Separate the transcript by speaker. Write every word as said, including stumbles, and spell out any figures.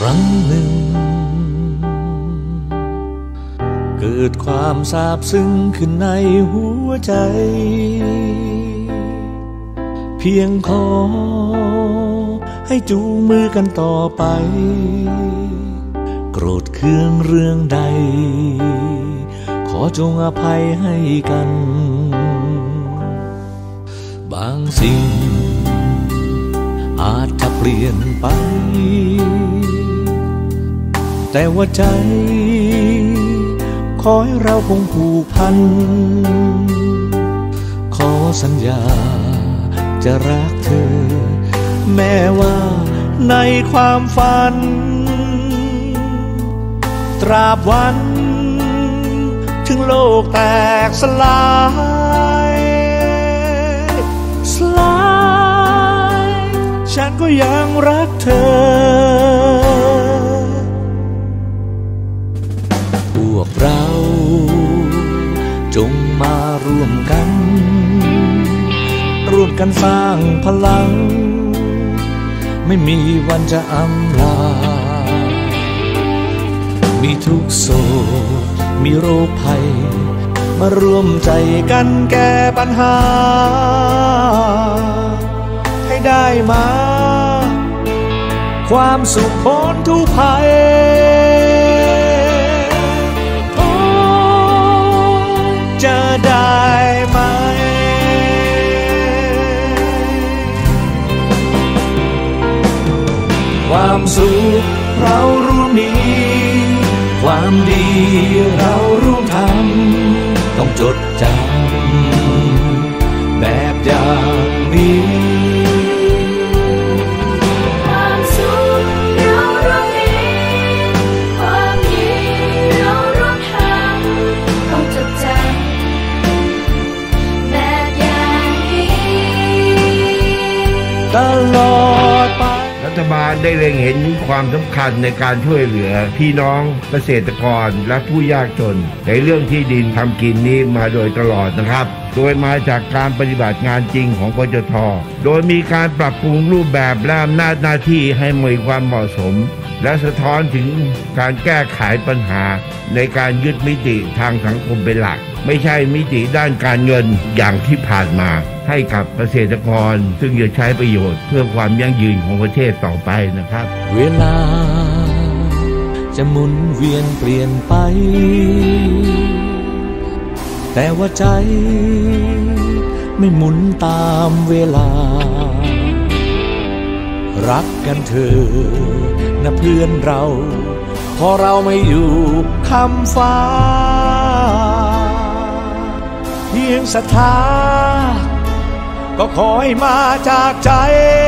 Speaker 1: รั้งหนึ่งเกิดความซาบซึ้งขึ้นในหัวใจเพียงขอให้จูงมือกันต่อไปโกรธเคืองเรื่องใดขอจงอภัยให้กันบางสิ่งอาจจะเปลี่ยนไปแต่ว่าใจขอให้เราคงผูกพันขอสัญญาจะรักเธอแม้ว่าในความฝันตราบวันถึงโลกแตกสลายสลายฉันก็ยังรักเธอพวกเราจงมาร่วมกันร่วมกันสร้างพลังไม่มีวันจะอำลามีทุกโศกมีโรคภัยมาร่วมใจกันแก้ปัญหาให้ได้มาความสุขพ้นทุกภัยโอ้จะได้ไหมความสุขเราร่วมมีความดีเราร่วมทำต้องจดจำแบบอย่างนี้
Speaker 2: ความสุขเราร่วมมีความดีเราร่วมทำต้องจดจำแบบอย่างนี้
Speaker 1: ตลอดไป
Speaker 3: รัฐบาลได้เล็งเห็นความสำคัญในการช่วยเหลือพี่น้องเกษตรกรและผู้ยากจนในเรื่องที่ดินทำกินนี้มาโดยตลอดนะครับโดยมาจากการปฏิบัติงานจริงของกจท.โดยมีการปรับปรุงรูปแบบและอำนาจหน้าที่ให้มีความเหมาะสมและสะท้อนถึงการแก้ไขปัญหาในการยึดมิติทางสังคมเป็นหลักไม่ใช่มิติด้านการเงินอย่างที่ผ่านมาให้กับเกษตรกรซึ่งจะใช้ประโยชน์เพื่อความยั่งยืนของประเทศต่อไปนะครับ
Speaker 1: เวลาจะหมุนเวียนเปลี่ยนไปแต่ว่าใจไม่หมุนตามเวลารักกันเถอะนะเพื่อนเราพอเราไม่อยู่คำฟ้าเพียงศรัทธาก็ขอให้มาจากใจ